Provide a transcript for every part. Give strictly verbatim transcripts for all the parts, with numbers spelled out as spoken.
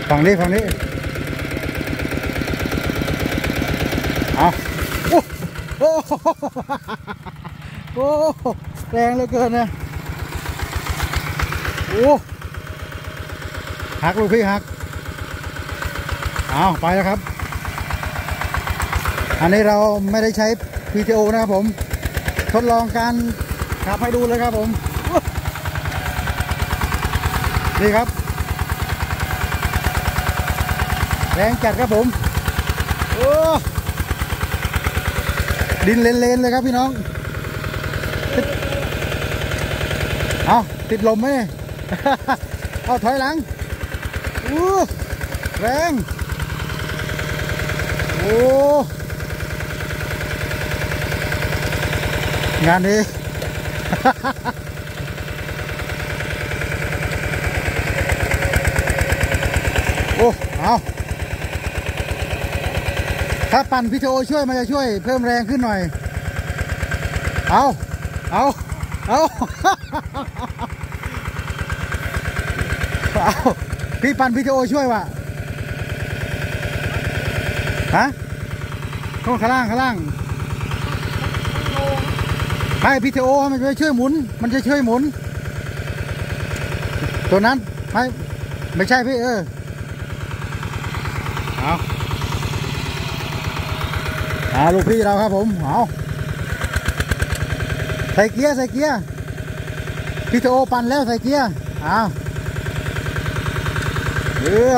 ฝั่งนี้ฝั่งนี้เอาโอ้โอ้โอ้แรงเหลือเกินนะโอ้หักลูกพี่หักเอาไปแล้วครับอันนี้เราไม่ได้ใช้ พี ที โอ นะครับผมทดลองการขับให้ดูเลยครับผมนี่ครับแรงจัดครับผมโอ้ดินเลนๆเลยครับพี่น้องเอาติดลมไหม เอาถอยหลังอู้แรงโอ้งานนี้ โอ้เอาถ้าปั่น พี ที โอ ช่วยมันจะช่วยเพิ่มแรงขึ้นหน่อยเอาเอาเอาเอาพี่ปั่น พี ที โอ ช่วยว่ะฮะข้างข้างล่างข้างล่างให้ พี ที โอ มันจะช่วยหมุนมันจะช่วยหมุนตัวนั้นไม่ไม่ใช่พี่เออเอาเอาลูกพี่เราครับผมเอาใส่เกียร์ใส่เกียร์ พี ที โอ ปั่นแล้วใส่เกียร์เอาเออ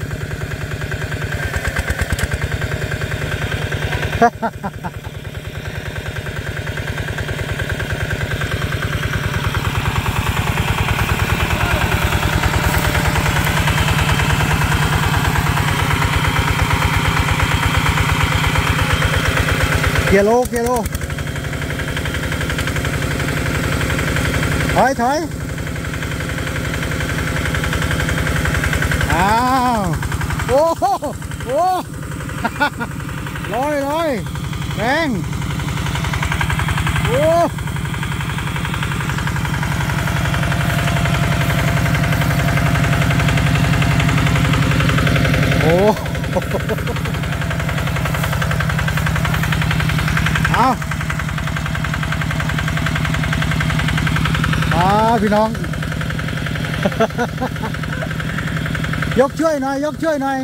เกียร์โลเกียร์โลถอยถอยอ้าวโอ้โหโอ้ลอยลอยแรงโอ้โอ้เอามาพี่น้อง ยกช่วยหน่อยยกช่วยหน่อย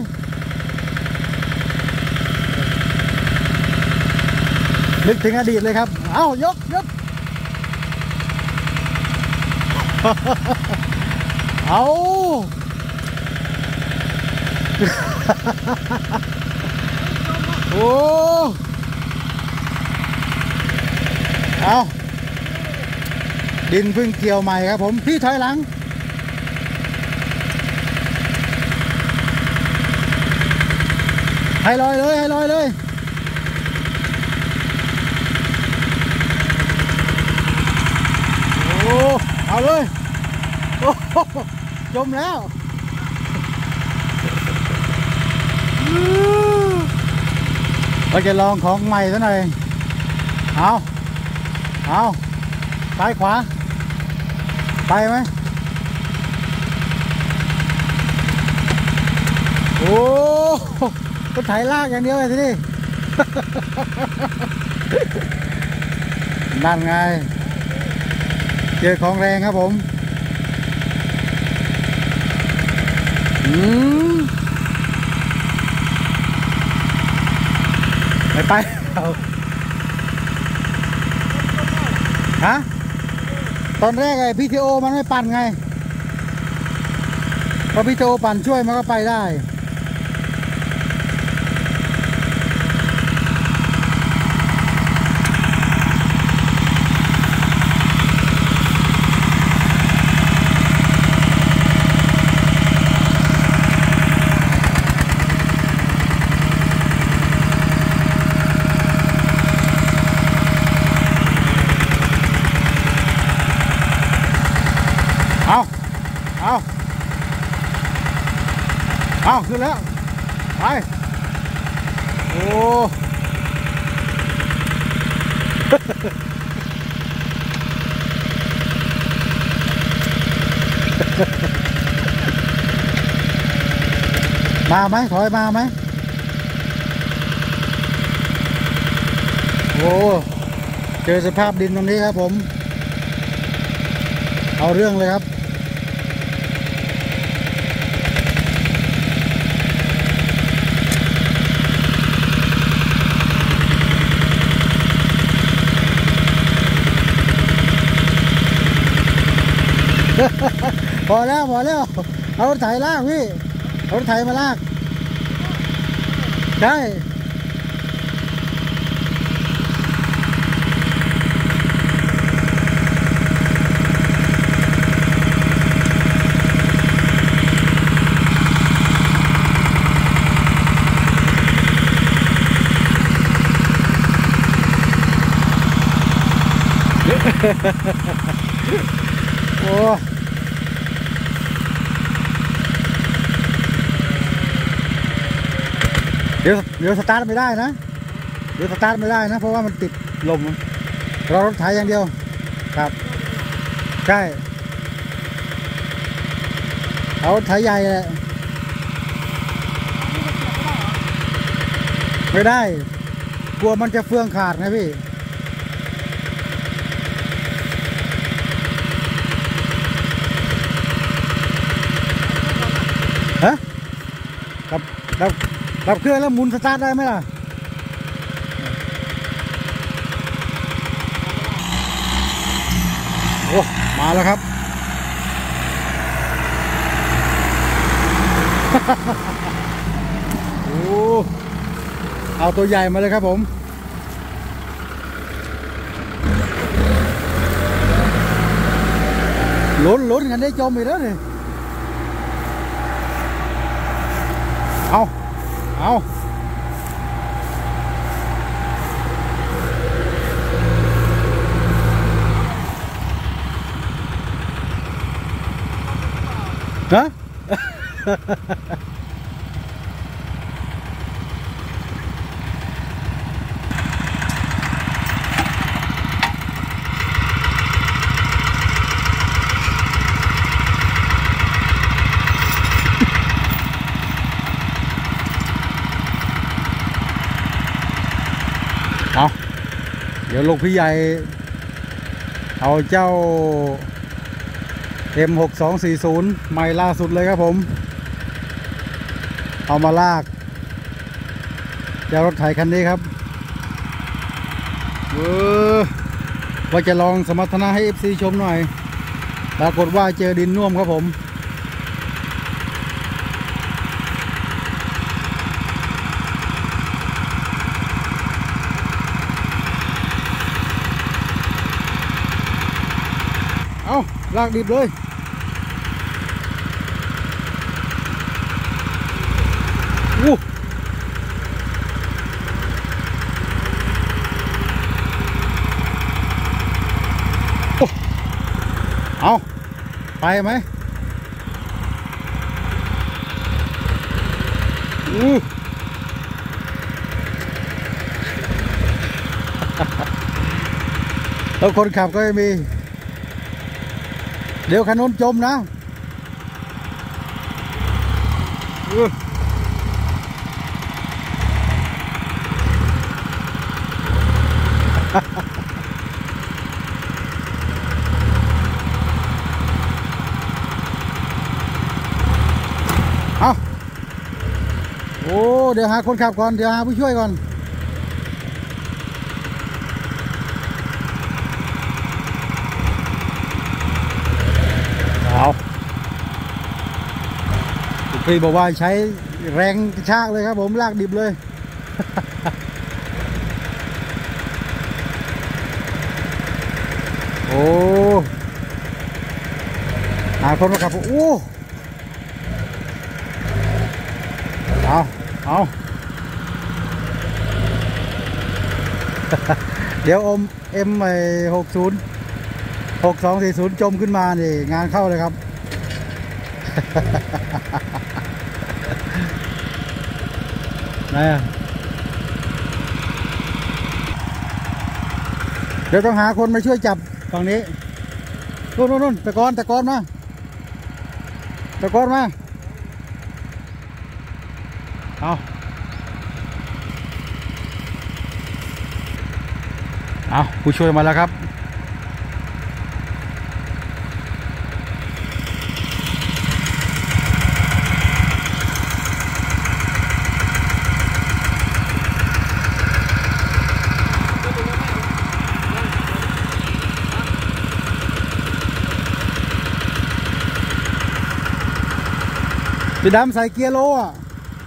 นึกถึงอดีตเลยครับเอายกยก เอาโอ้เอาดินพึ่งเกี่ยวใหม่ครับผมพี่ถอยหลังให้ลอยเลยให้ลอยเลยโอ้เอาเลยโอ้จมแล้วเราจะลองของใหม่ซะหน่อยเอาเอาซ้ายขวาไปไหมโอ้ก็ถ่ายลากอย่างเดียวเลยทีนี้ นั่นไงเจอของแรงครับผมอืมไปไปฮะตอนแรกไอ้ พี ที โอ มันไม่ปั่นไงพอ พี ที โอ ปั่นช่วยมันก็ไปได้เอาเอาเอาขึ้นแล้วไปโอ้มาไหมถอยมาไหมโอ้เจอสภาพดินตรงนี้ครับผมเอาเรื่องเลยครับ พอแล้วพอแล้วเอารถไถลากพี่เอารถไถมาลากใช่โอ้เดี๋ยวเดี๋ยวสตาร์ทไม่ได้นะเดี๋ยวสตาร์ทไม่ได้นะเพราะว่ามันติดลมเรารถไถอย่างเดียวครับใช่เอารถไถใหญ่แหละไม่ได้กลัวมันจะเฟืองขาดนะพี่ฮะดับดับดับเครื่องแล้วหมุนสตาร์ทได้ไหมล่ะโอ้มาแล้วครับ โอ้เอาตัวใหญ่มาเลยครับผมล้นล้นกันได้จมอีกแล้วนี่เอาเอาฮะ เอาเดี๋ยวลูกพี่ใหญ่เอาเจ้า เอ็ม หกสองสี่ศูนย์ ใหม่ล่าสุดเลยครับผมเอามาลากเจ้ารถไถคันนี้ครับเออว่าจะลองสมรรถนะให้ เอฟ ซี ชมหน่อยปรากฏว่าเจอดินน่วมครับผมเอาลากดิบเลยอู้เอาไปไหมอู้แล้วคนขับก็ไม่มีเดี๋ยวคันนู้นจมนะเอาโอ้เดี๋ยวหาคนขับก่อนเดี๋ยวหาผู้ช่วยก่อนเอาพี่บอกว่าใช้แรงกระชากเลยครับผมลากดิบเลย โอ้หาคนมาขับโอ้เอาเอา เดี๋ยวอมเอ็มไอหกศูนย์หกสองสี่ศูนย์จมขึ้นมานี่งานเข้าเลยครับ นะเดี๋ยวต้องหาคนมาช่วยจับฝั่งนี้นู่นนู่นนู่นตะกอนตะกอนมาตะกอนมาเอาเอาผู้ช่วยมาแล้วครับพี่ดำใส่เกียร์โลอ่ะ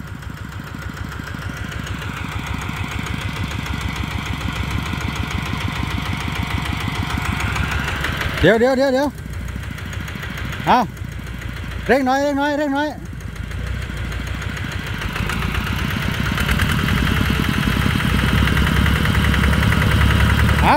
เดี๋ยวเดี๋ยวเดี๋ยวเดี๋ยวเอาเร่งหน่อยเร่งหน่อยเร่งหน่อยเอา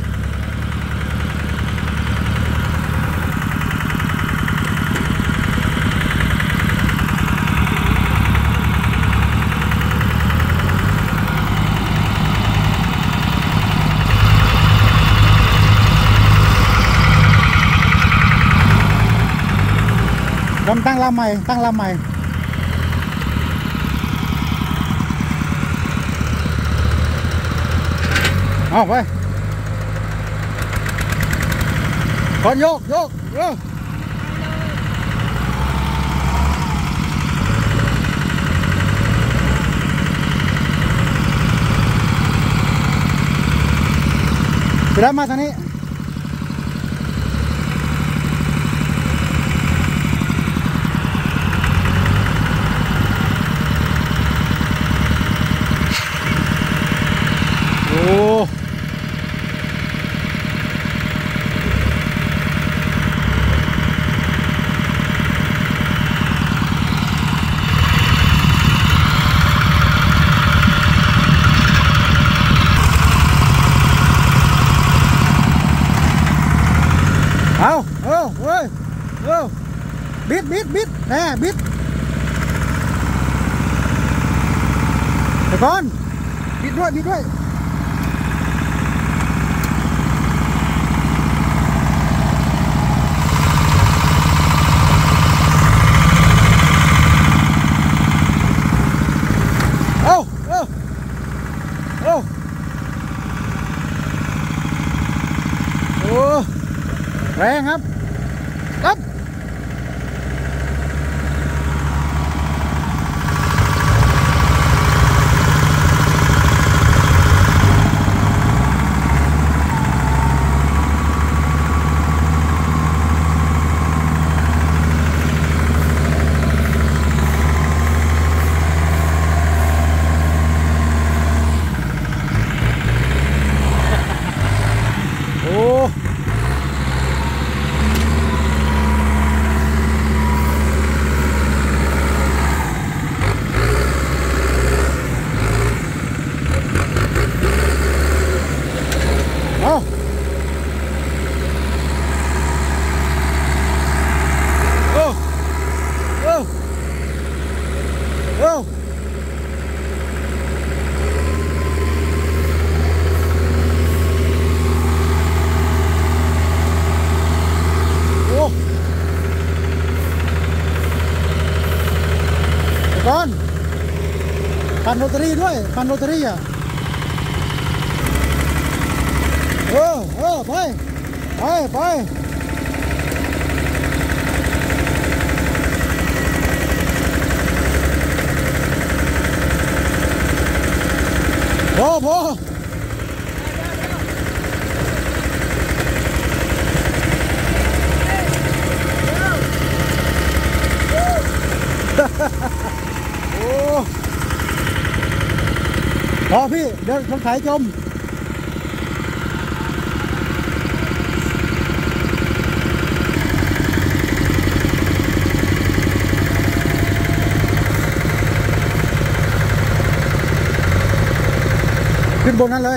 ลำตั้งลำใหม่ตั้งลำใหม่เอาไปก่อนโยกโยกเร็วไปได้มาทางนี้โอ้เอาเออเฮ้ยเออบิดบิดบิดแน่บิดเดี๋ยวก่อนบิดด้วยบิดด้วยเอาเอาเอาโอ้แรงครับครับโอ้เอาโอ้โอ้โอ้โอ้ก่อนปั่นโรตารี่ด้วยปั่นโรตารี่อ่ะเออเออไปไปไปพอพอโอ้พอพี่เดี๋ยวรถไถจมขึ้นบนนั้นเลย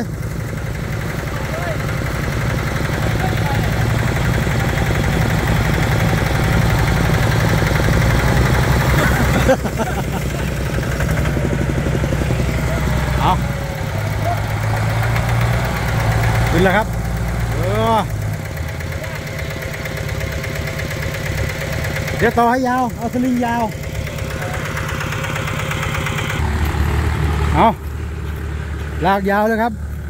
เอาขึ้นแล้วครับเออเดี๋ยวต่อให้ยาวเอาสลิงยาวเอาลากยาวเลยครับ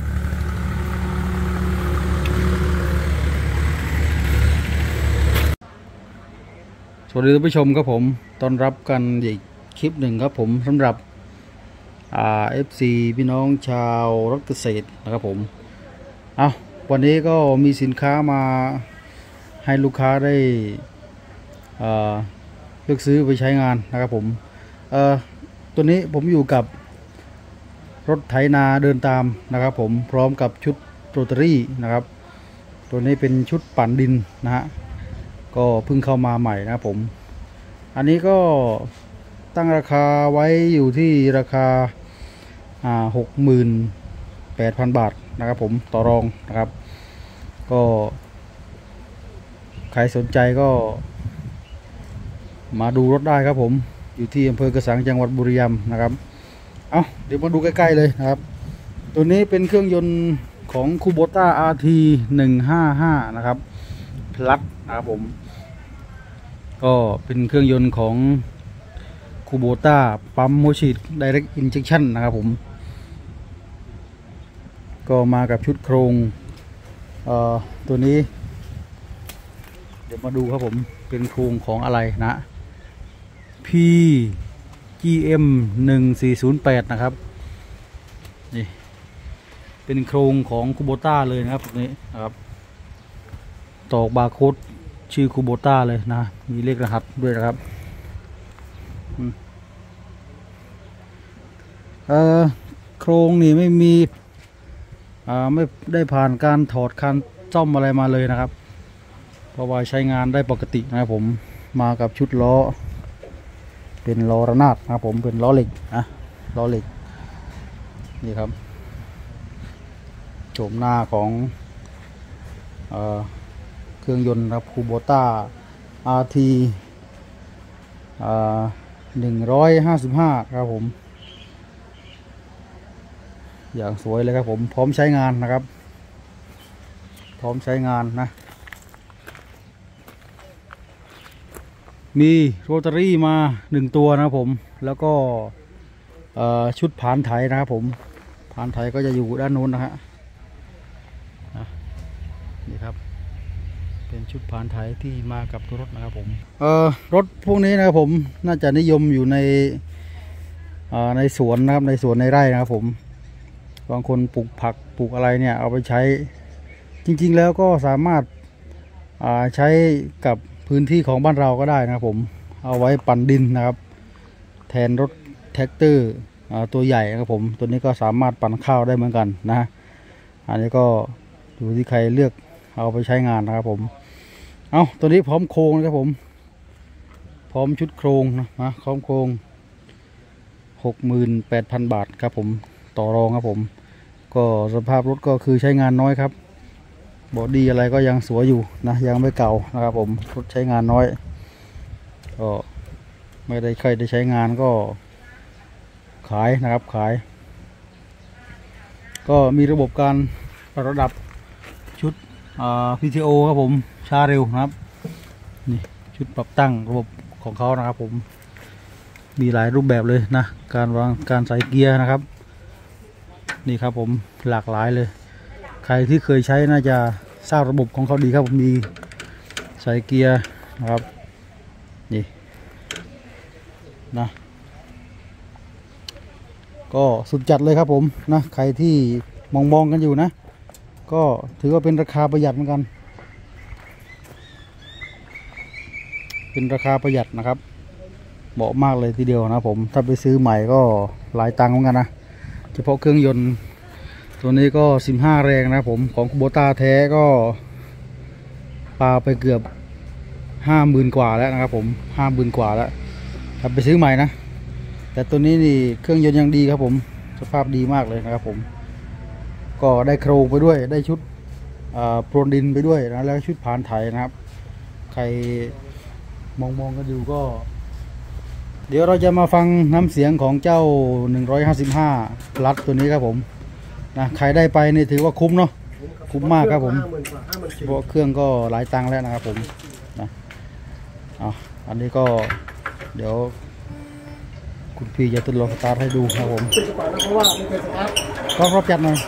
สวัสดีท่านผู้ชมครับผมต้อนรับกันอีกคลิปหนึ่งครับผมสำหรับอ่า เอฟ ซี พี่น้องชาวรถเกษตรนะครับผมเอาวันนี้ก็มีสินค้ามาให้ลูกค้าได้อ่าเลือกซื้อไปใช้งานนะครับผมเอ่อตัวนี้ผมอยู่กับรถไถนาเดินตามนะครับผมพร้อมกับชุดโรตารี่นะครับตัวนี้เป็นชุดปั่นดินนะฮะก็เพิ่งเข้ามาใหม่นะครับผมอันนี้ก็ตั้งราคาไว้อยู่ที่ราคาอ่าหกหมื่นแปดพันบาทนะครับผมต่อรองนะครับก็ใครสนใจก็มาดูรถได้ครับผมอยู่ที่อำเภอกระสังจังหวัดบุรีรัมย์นะครับเอาเดี๋ยวมาดูใกล้ๆเลยนะครับตัวนี้เป็นเครื่องยนต์ของ Kubota อาร์ ที หนึ่งห้าห้านะครับพลัสนะครับผมก็เป็นเครื่องยนต์ของ Kubota ปั๊มโมชิด Direct Injection นะครับผมก็มากับชุดโครงเอ่อตัวนี้เดี๋ยวมาดูครับผมเป็นโครงของอะไรนะ พี จี เอ็ม หนึ่งสี่ศูนย์แปดนะครับนี่เป็นโครงของ Kubota เลยนะครับตรงนี้นะครับตอกบาร์โค้ดชื่อ Kubota เลยนะมีเลขรหัสด้วยนะครับเอ่อโครงนี่ไม่มีอ่าไม่ได้ผ่านการถอดการซ่อมอะไรมาเลยนะครับเพราะว่าใช้งานได้ปกตินะครับผมมากับชุดล้อเป็นล้อระนาดนะครับผมเป็นล้อเหล็กนะล้อเหล็กนี่ครับโฉมหน้าของเอ่อเครื่องยนต์ครับ Kubota อาร์ ที อ่าหนึ่งร้อยห้าสิบห้าครับผมอย่างสวยเลยครับผมพร้อมใช้งานนะครับพร้อมใช้งานนะมีโรตารี่มาหนึ่งตัวนะครับผมแล้วก็ชุดผานไถนะครับผมผานไถก็จะอยู่ด้านโน้นนะฮะนี่ครับเป็นชุดผานไถที่มากับตัวรถนะครับผมเอ่อรถพวกนี้นะครับผมน่าจะนิยมอยู่ในในสวนนะครับในสวนในไร่นะครับผมบางคนปลูกผักปลูกอะไรเนี่ยเอาไปใช้จริงๆแล้วก็สามารถใช้กับพื้นที่ของบ้านเราก็ได้นะครับผมเอาไว้ปั่นดินนะครับแทนรถแท็กเตอร์ตัวใหญ่นะครับผมตัวนี้ก็สามารถปั่นข้าวได้เหมือนกันนะอันนี้ก็อยู่ที่ใครเลือกเอาไปใช้งานนะครับผมเอาตัวนี้พร้อมโครงนะครับผมพร้อมชุดโครงนะนะพร้อมโครงหกหมื่นแปดพันบาทครับผมต่อรองครับผมก็สภาพรถก็คือใช้งานน้อยครับบอดี้อะไรก็ยังสวยอยู่นะยังไม่เก่านะครับผมรถใช้งานน้อยก็ไม่ได้ใครได้ใช้งานก็ขายนะครับขายก็มีระบบการระดับชุด พี ที โอ ครับผมช้าเร็วนะครับนี่ชุดปรับตั้งระบบของเขานะครับผมมีหลายรูปแบบเลยนะการวางการใส่เกียร์นะครับนี่ครับผมหลากหลายเลยใครที่เคยใช้น่าจะทราบระบบของเขาดีครับผมมีใส่เกียร์นะครับนี่นะก็สุดจัดเลยครับผมนะใครที่มองมองกันอยู่นะก็ถือว่าเป็นราคาประหยัดเหมือนกันเป็นราคาประหยัดนะครับเหมาะมากเลยทีเดียวนะผมถ้าไปซื้อใหม่ก็หลายตังค์เหมือนกันนะเฉพาะเครื่องยนต์ตัวนี้ก็สิบห้าแรงนะผมของ Kubota แท้ก็ปาไปเกือบห้าหมื่นกว่าแล้วนะครับผมห้าหมื่นกว่าแล้วถ้าไปซื้อใหม่นะแต่ตัวนี้นี่เครื่องยนต์ยังดีครับผมสภาพดีมากเลยนะครับผมก็ได้โครงไปด้วยได้ชุดโปรดินไปด้วยนะแล้วชุดผานไถนะครับใครมองมองกันอยู่ก็เดี๋ยวเราจะมาฟังน้ำเสียงของเจ้าหนึ่งร้อยห้าสิบห้าพลัสตัวนี้ครับผมนะใครได้ไปนี่ถือว่าคุ้มเนาะคุ้มมากครับผมเพราะเครื่องก็หลายตังค์แล้วนะครับผมนะเอาอันนี้ก็เดี๋ยวคุณพี่จะทดลองสตาร์ทให้ดูครับผมปิดกระเป๋าแล้วเพราะว่าไม่เป็นสตาร์ทก็รอบจัดหน่อย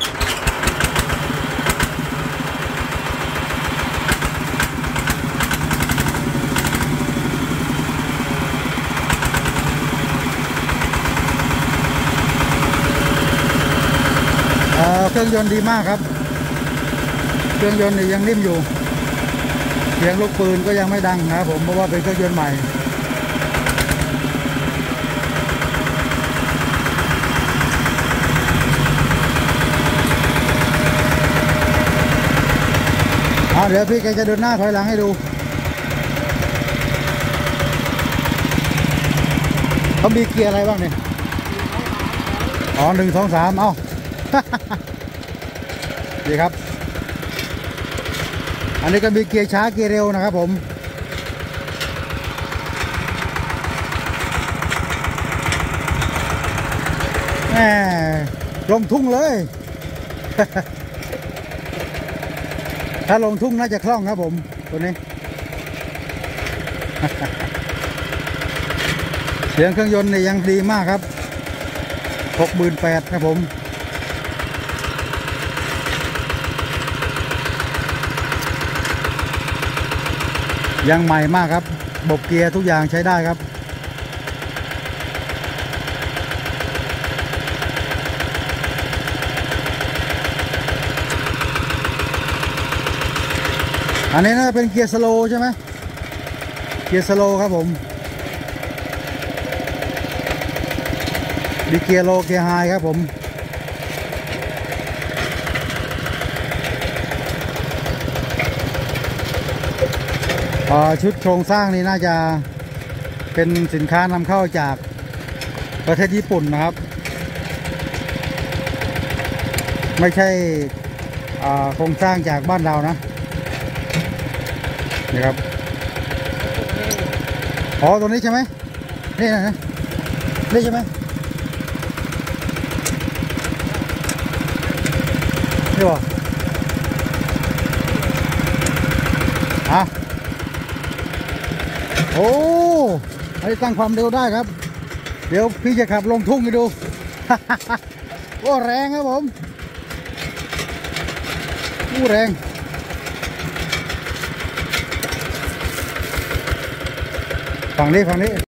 เครื่องยนต์ดีมากครับเครื่องยนต์นี่ยังนิ่มอยู่เสียงลูกปืนก็ยังไม่ดังนะครับผมเพราะว่าเป็นเครื่องยนต์ใหม่เอาเดี๋ยวพี่แกจะเดินหน้าถอยหลังให้ดูเขามีเกียร์อะไรบ้างเนี่ยอ๋อหนึ่งสองสามเอ้า ดีครับอันนี้ก็มีเกียร์ช้าเกียร์เร็วนะครับผมแหมลงทุ่งเลย ถ้าลงทุ่งน่าจะคล่องครับผมตัวนี้ เสียงเครื่องยนต์นี่ยังดีมากครับ หกหมื่นแปดพัน ครับผมยังใหม่มากครับระบบเกียร์ทุกอย่างใช้ได้ครับอันนี้น่าจะเป็นเกียร์สโลว์ใช่ไหมเกียร์สโลว์ครับผมมีเกียร์โลเกียร์ไฮครับผมชุดโครงสร้างนี้น่าจะเป็นสินค้านำเข้าจากประเทศญี่ปุ่นนะครับไม่ใช่โครงสร้างจากบ้านเรานะนี่ครับอ๋อตรงนี้ใช่ไหมนี่นะนี่ใช่ไหมนี่วะอ่ะโอ้อันนี้ตั้งความเร็วได้ครับเดี๋ยวพี่จะขับลงทุ่งให้ดู โอ้แรงครับผมโอ้แรงฝั่งนี้ฝั่งนี้